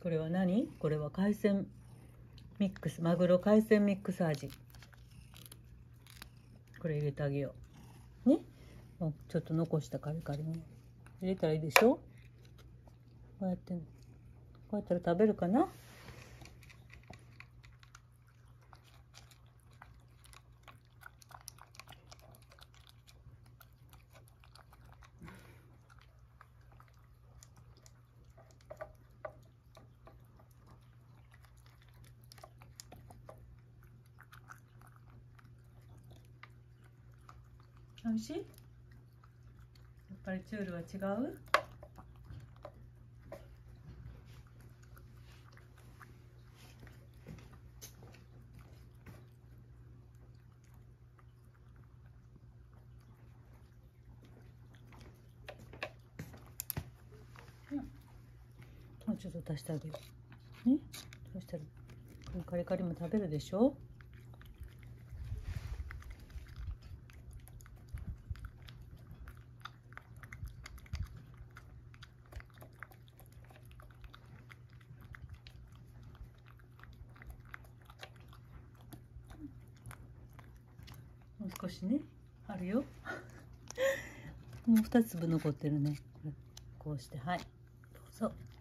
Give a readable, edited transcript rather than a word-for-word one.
これは何？これは海鮮ミックス、マグロ海鮮ミックス味。これ入れてあげようね。もうちょっと残したカリカリも入れたらいいでしょ。こうやってこうやったら食べるかな。おいしい？やっぱりチュールは違う？もうちょっと足してあげようね。そしたらこのカリカリも食べるでしょ。もう少しね、あるよ。もう2粒残ってるね。こうして、はい、どうぞ。